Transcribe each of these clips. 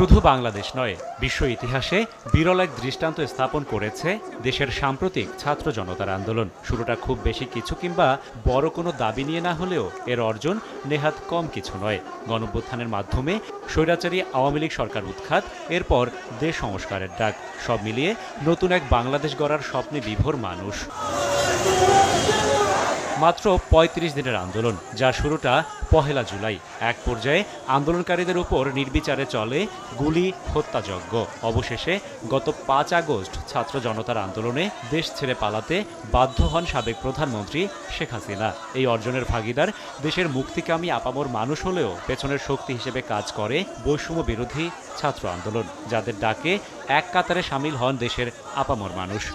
শুধু বাংলাদেশ নয়, বিশ্ব ইতিহাসে বিরল এক দৃষ্টান্ত স্থাপন করেছে দেশের সাম্প্রতিক ছাত্র জনতার আন্দোলন। শুরুটা খুব বেশি কিছু কিংবা বড় কোনো দাবি নিয়ে না হলেও এর অর্জন নেহাত কম কিছু নয়। গণঅভ্যুত্থানের মাধ্যমে স্বৈরাচারী আওয়ামী লীগ সরকার উৎখাত, এরপর দেশ সংস্কারের ডাক, সব মিলিয়ে নতুন এক বাংলাদেশ গড়ার স্বপ্নে বিভোর মানুষ। মাত্র ৩৫ দিনের আন্দোলন, যার শুরুটা ১ জুলাই। এক পর্যায়ে আন্দোলনকারীদের উপর নির্বিচারে চলে গুলি, হত্যাযজ্ঞ। অবশেষে গত ৫ আগস্ট ছাত্র জনতার আন্দোলনে দেশ ছেড়ে পালাতে বাধ্য হন সাবেক প্রধানমন্ত্রী শেখ হাসিনা। এই অর্জনের ভাগিদার দেশের মুক্তিকামী আপামর মানুষ হলেও পেছনের শক্তি হিসেবে কাজ করে বৈষম্য বিরোধী ছাত্র আন্দোলন, যাদের ডাকে এক কাতারে সামিল হন দেশের আপামর মানুষ।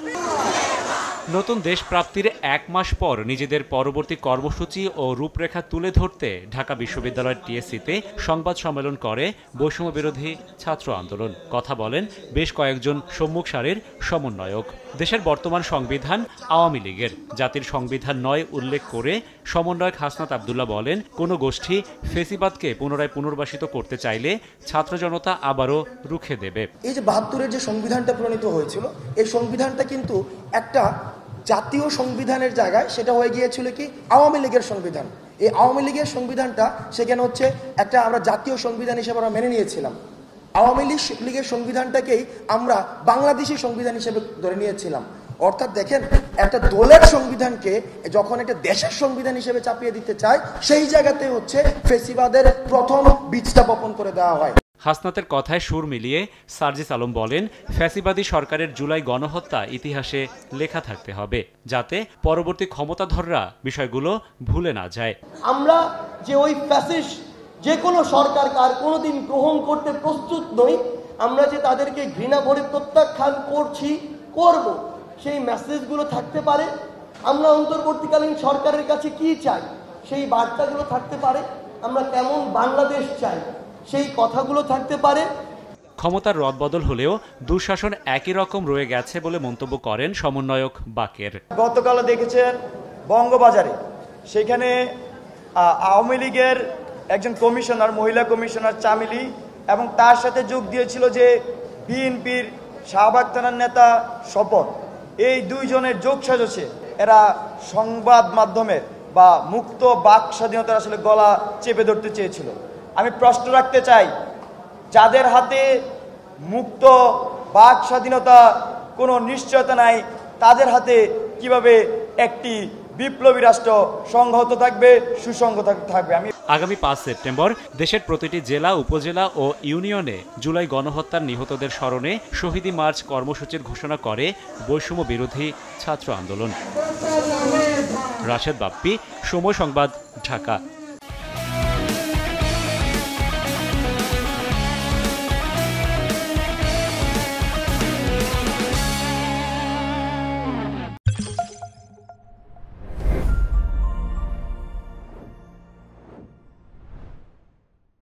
নতুন দেশ প্রাপ্তির ১ মাস পর নিজেদের পরবর্তী কর্মসূচি ও রূপরেখা তুলে ধরতে ঢাকা বিশ্ববিদ্যালয়ের টিএসসিতে সংবাদ সম্মেলন করে বৈষম্য বিরোধী ছাত্র আন্দোলন। কথা বলেন বেশ কয়েকজন সম্মুখ সারির সমন্বয়ক। দেশের বর্তমান সংবিধান আওয়ামী লীগের, জাতির সংবিধান নয় উল্লেখ করে সমন্বয়ক হাসনাত আবদুল্লাহ বলেন, কোনো গোষ্ঠী ফেসিবাদকে পুনরায় পুনর্বাসিত করতে চাইলে ছাত্র জনতা আবারও রুখে দেবে। এই যে ৭২-এর যে সংবিধানটা প্রণীত হয়েছিল, এই সংবিধানটা কিন্তু একটা জাতীয় সংবিধানের জায়গায় সেটা হয়ে গিয়েছিল কি আওয়ামী লীগের সংবিধান। এই আওয়ামী লীগের সংবিধানটা সেখানে হচ্ছে একটা আমরা জাতীয় সংবিধান হিসেবে আমরা মেনে নিয়েছিলাম। আওয়ামী লীগের সংবিধানটাকেই আমরা বাংলাদেশি সংবিধান হিসেবে ধরে নিয়েছিলাম। অর্থাৎ দেখেন, একটা দলের সংবিধানকে যখন একটা দেশের সংবিধান হিসেবে চাপিয়ে দিতে চায়, সেই জায়গাতে হচ্ছে ফেসিবাদের প্রথম বীজটা বপন করে দেওয়া হয়। হাসনাতের কথায় সুর মিলিয়ে সার্জিস আলম বলেন, ফ্যাসিবাদী সরকারের জুলাই গণহত্যা ইতিহাসে লেখা থাকতে হবে, যাতে পরবর্তী ক্ষমতাধররা বিষয়গুলো ভুলে না যায়। আমরা যে ওই ফ্যাসিস্ট যে কোনো সরকার আর কোনোদিন গ্রহণ করতে প্রস্তুত নই, আমরা যে তাদেরকে ঘৃণা ভরে প্রত্যাখ্যান করছি, করব, সেই মেসেজগুলো থাকতে পারে। আমরা অন্তর্বর্তীকালীন সরকারের কাছে কি চাই, সেই বার্তাগুলো থাকতে পারে। আমরা কেমন বাংলাদেশ চাই, সেই কথাগুলো থাকতে পারে। ক্ষমতার রদবদল হলেও দুঃশাসন একই রকম রয়ে গেছে বলে মন্তব্য করেন সমন্বয়ক বাকের। গতকাল দেখেছেন বঙ্গবাজারে, সেখানে আওয়ামী লীগের একজন কমিশনার, মহিলা কমিশনার চামিলি, এবং তার সাথে যোগ দিয়েছিল যে বিএনপির শাহবাগ থানার নেতা স্বপন। এই দুইজনের যোগ সাজছে এরা সংবাদ মাধ্যমের বা মুক্ত বাক স্বাধীনতার আসলে গলা চেপে ধরতে চেয়েছিল। আমি প্রশ্ন রাখতে চাই, যাদের হাতে মুক্ত বাক স্বাধীনতা কোনো নিশ্চয়তা নাই, তাদের হাতে কিভাবে একটি বিপ্লবী রাষ্ট্র সংহত থাকবে, সুসংহত থাকবে? আগামী ৫ সেপ্টেম্বর দেশের প্রতিটি জেলা, উপজেলা ও ইউনিয়নে জুলাই গণহত্যার নিহতদের স্মরণে শহীদি মার্চ কর্মসূচির ঘোষণা করে বৈষম্য বিরোধী ছাত্র আন্দোলন। রাশেদ বাপ্পি, সময় সংবাদ, ঢাকা।